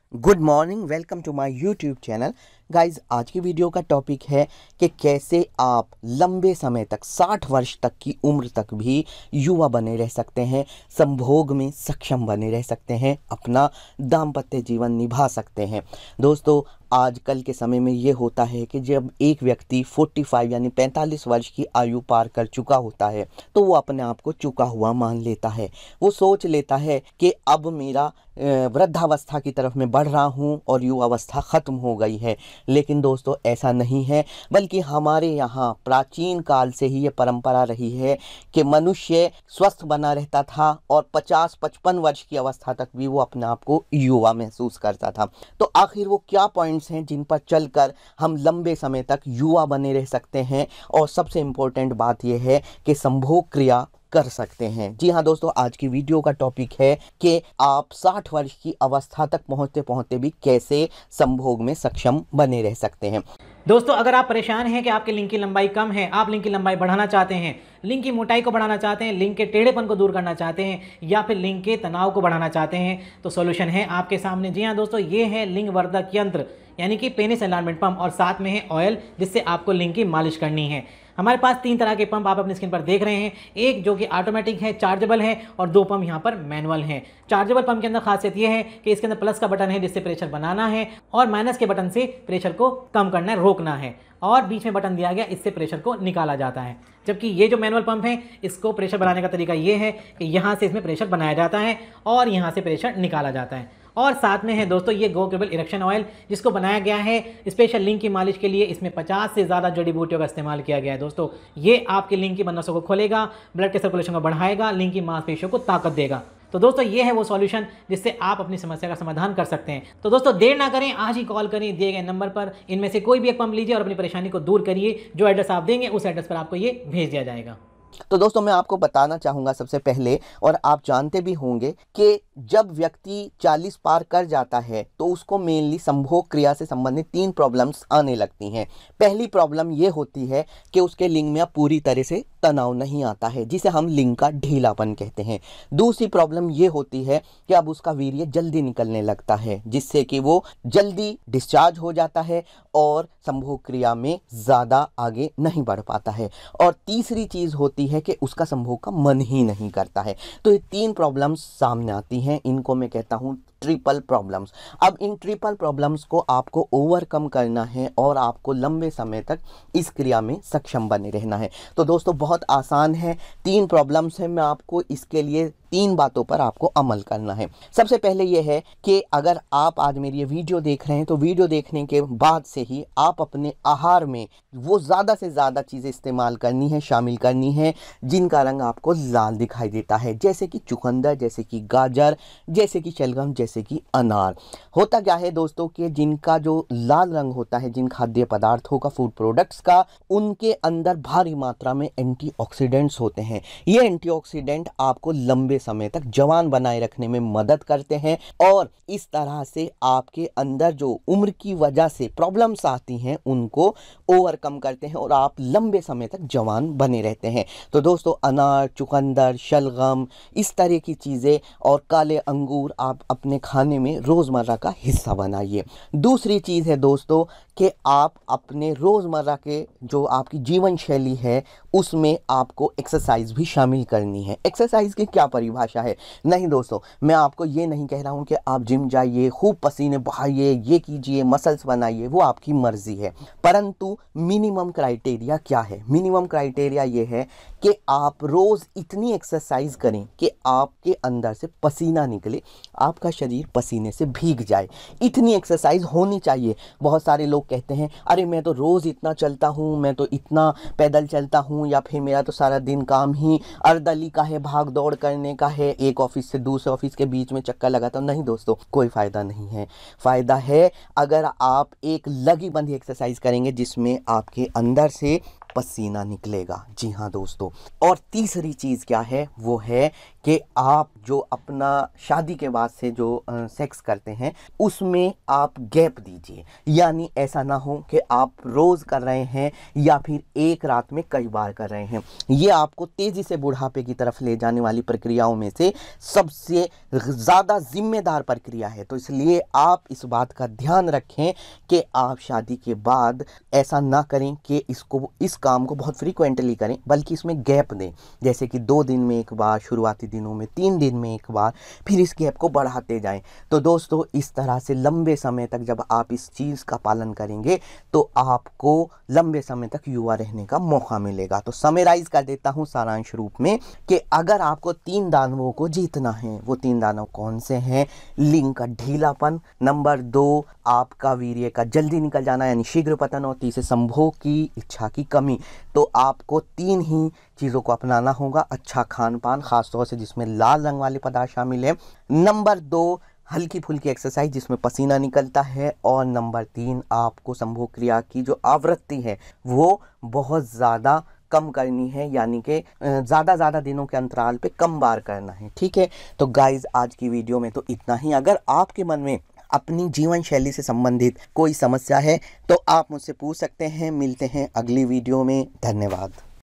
Good morning, welcome to my YouTube channel. Guys, आज की video का टॉपिक है कि कैसे आप लंबे समय तक 60 वर्ष तक की उम्र तक भी युवा बने रह सकते हैं, संभोग में सक्षम बने रह सकते हैं, अपना दाम्पत्य जीवन निभा सकते हैं। दोस्तों, आजकल के समय में ये होता है कि जब एक व्यक्ति 45 यानी 45 वर्ष की आयु पार कर चुका होता है तो वो अपने आप को चुका हुआ मान लेता है। वो सोच लेता है कि अब मेरा वृद्धावस्था की तरफ मैं बढ़ रहा हूँ और युवावस्था खत्म हो गई है। लेकिन दोस्तों, ऐसा नहीं है, बल्कि हमारे यहाँ प्राचीन काल से ही ये परंपरा रही है कि मनुष्य स्वस्थ बना रहता था और 50-55 वर्ष की अवस्था तक भी वो अपने आप को युवा महसूस करता था। तो आखिर वो क्या पॉइंट्स हैं जिन पर चलकर हम लंबे समय तक युवा बने रह सकते हैं, और सबसे इम्पोर्टेंट बात यह है कि संभोग क्रिया कर सकते हैं। जी हाँ दोस्तों, आज की वीडियो का टॉपिक है कि आप 60 वर्ष की अवस्था तक पहुंचते पहुंचते भी कैसे संभोग में सक्षम बने रह सकते हैं। दोस्तों, अगर आप परेशान हैं कि आपके लिंग की लंबाई कम है, आप लिंग की लंबाई बढ़ाना चाहते हैं, लिंग की मोटाई को बढ़ाना चाहते हैं, लिंग के टेढ़ेपन को दूर करना चाहते हैं, या फिर लिंग के तनाव को बढ़ाना चाहते हैं, तो सॉल्यूशन है आपके सामने। जी हाँ दोस्तों, ये है लिंग वर्धक यंत्र यानी कि पेनिस एनलार्जमेंट पंप, और साथ में है ऑयल जिससे आपको लिंग की मालिश करनी है। हमारे पास 3 तरह के पंप आप अपनी स्क्रीन पर देख रहे हैं। एक जो कि ऑटोमेटिक है, चार्जेबल है, और 2 पंप यहाँ पर मैनुअल हैं। चार्जेबल पंप के अंदर खासियत ये है कि इसके अंदर प्लस का बटन है जिससे प्रेशर बनाना है, और माइनस के बटन से प्रेशर को कम करना है, रोकना है, और बीच में बटन दिया गया, इससे प्रेशर को निकाला जाता है। जबकि ये जो मैनुअल पंप है, इसको प्रेशर बनाने का तरीका ये है कि यहाँ से इसमें प्रेशर बनाया जाता है और यहाँ से प्रेशर निकाला जाता है। और साथ में है दोस्तों ये गो केबल इरेक्शन ऑयल, जिसको बनाया गया है स्पेशल लिंग की मालिश के लिए। इसमें 50 से ज़्यादा जड़ी बूटियों का इस्तेमाल किया गया है। दोस्तों, ये आपके लिंग की नसों को खोलेगा, ब्लड के सर्कुलेशन को बढ़ाएगा, लिंग की मांसपेशियों को ताकत देगा। तो दोस्तों, ये है वो सॉल्यूशन जिससे आप अपनी समस्या का समाधान कर सकते हैं। तो दोस्तों, देर ना करें, आज ही कॉल करें दिए गए नंबर पर। इनमें से कोई भी एक पंप लीजिए और अपनी परेशानी को दूर करिए। जो एड्रेस आप देंगे उस एड्रेस पर आपको ये भेज दिया जाएगा। तो दोस्तों, मैं आपको बताना चाहूँगा सबसे पहले, और आप जानते भी होंगे कि जब व्यक्ति 40 पार कर जाता है तो उसको मेनली संभोग क्रिया से संबंधित 3 प्रॉब्लम्स आने लगती हैं। पहली प्रॉब्लम ये होती है कि उसके लिंग में अब पूरी तरह से तनाव नहीं आता है, जिसे हम लिंग का ढीलापन कहते हैं। दूसरी प्रॉब्लम ये होती है कि अब उसका वीर्य जल्दी निकलने लगता है, जिससे कि वो जल्दी डिस्चार्ज हो जाता है और संभोग क्रिया में ज़्यादा आगे नहीं बढ़ पाता है। और तीसरी चीज़ होती है कि उसका संभोग का मन ही नहीं करता है। तो ये 3 प्रॉब्लम्स सामने आती हैं, इनको मैं कहता हूँ ट्रिपल प्रॉब्लम्स। अब इन ट्रिपल प्रॉब्लम्स को आपको ओवरकम करना है और आपको लंबे समय तक इस क्रिया में सक्षम बने रहना है। तो दोस्तों, बहुत आसान है, 3 प्रॉब्लम्स हैं, मैं आपको इसके लिए 3 बातों पर आपको अमल करना है। सबसे पहले यह है कि अगर आप आज मेरी ये वीडियो देख रहे हैं तो वीडियो देखने के बाद से ही आप अपने आहार में वो ज़्यादा से ज़्यादा चीज़ें इस्तेमाल करनी है, शामिल करनी है, जिनका रंग आपको लाल दिखाई देता है, जैसे कि चुकंदर, जैसे कि गाजर, जैसे कि शलगम, जैसे कि अनार। होता क्या है दोस्तों कि जिनका जो लाल रंग होता है, जिन खाद्य पदार्थों का, फूड प्रोडक्ट्स का, उनके अंदर भारी मात्रा में एंटीऑक्सीडेंट्स होते हैं। ये एंटीऑक्सीडेंट आपको लंबे समय तक जवान बनाए रखने में मदद करते हैं, और इस तरह से आपके अंदर जो उम्र की वजह से प्रॉब्लम्स आती हैं उनको ओवरकम करते हैं और आप लंबे समय तक जवान बने रहते हैं। तो दोस्तों, अनार, चुकंदर, शलगम, इस तरह की चीज़ें और काले अंगूर आप अपने खाने में रोज़मर्रा का हिस्सा बनाइए। दूसरी चीज़ है दोस्तों कि आप अपने रोज़मर्रा के जो आपकी जीवन शैली है उसमें आपको एक्सरसाइज भी शामिल करनी है। एक्सरसाइज की क्या परिभाषा है? नहीं दोस्तों, मैं आपको ये नहीं कह रहा हूँ कि आप जिम जाइए, खूब पसीने बहाइए, ये कीजिए, मसल्स बनाइए, वो आपकी मर्जी है। परंतु मिनिमम क्राइटेरिया क्या है? मिनिमम क्राइटेरिया ये है कि आप रोज़ इतनी एक्सरसाइज करें कि आपके अंदर से पसीना निकले, आपका शरीर पसीने से भीग जाए। इतनी एक्सरसाइज होनी चाहिए। बहुत सारे लोग कहते हैं, अरे मैं तो रोज़ इतना चलता हूँ, मैं तो इतना पैदल चलता हूँ, या फिर मेरा तो सारा दिन काम ही अर्दली का है, भाग दौड़ करने का है, एक ऑफिस से दूसरे ऑफिस के बीच में चक्कर लगाता हूँ। नहीं दोस्तों, कोई फ़ायदा नहीं है। फ़ायदा है अगर आप एक लगी बंधी एक्सरसाइज करेंगे जिसमें आपके अंदर से पसीना निकलेगा। जी हाँ दोस्तों, और तीसरी चीज़ क्या है? वो है कि आप जो अपना शादी के बाद से जो सेक्स करते हैं उसमें आप गैप दीजिए। यानी ऐसा ना हो कि आप रोज़ कर रहे हैं या फिर एक रात में कई बार कर रहे हैं। ये आपको तेज़ी से बुढ़ापे की तरफ ले जाने वाली प्रक्रियाओं में से सबसे ज़्यादा जिम्मेदार प्रक्रिया है। तो इसलिए आप इस बात का ध्यान रखें कि आप शादी के बाद ऐसा ना करें कि इस काम को बहुत फ्रीक्वेंटली करें, बल्कि इसमें गैप दें। जैसे कि 2 दिन में एक बार, शुरुआती दिनों में 3 दिन में एक बार, फिर इस गैप को बढ़ाते जाएं। तो दोस्तों, इस तरह से लंबे समय तक जब आप इस चीज़ का पालन करेंगे तो आपको लंबे समय तक युवा रहने का मौका मिलेगा। तो समराइज कर देता हूँ सारांश रूप में कि अगर आपको 3 दानवों को जीतना है, वो 3 दानव कौन से हैं? लिंग का ढीलापन, नंबर 2 आपका वीर्य का जल्दी निकल जाना यानी शीघ्र पतन, और तीसरे संभोग की इच्छा की कमी। तो आपको 3 ही चीज़ों को अपनाना होगा। अच्छा खान पान, खासतौर से जिसमें लाल रंग वाले पदार्थ शामिल है। नंबर 2 हल्की फुल्की एक्सरसाइज जिसमें पसीना निकलता है। और नंबर 3 आपको संभोग क्रिया की जो आवृत्ति है वो बहुत ज़्यादा कम करनी है, यानी कि ज़्यादा दिनों के अंतराल पे कम बार करना है। ठीक है, तो गाइज आज की वीडियो में तो इतना ही। अगर आपके मन में अपनी जीवन शैली से संबंधित कोई समस्या है तो आप मुझसे पूछ सकते हैं। मिलते हैं अगली वीडियो में। धन्यवाद।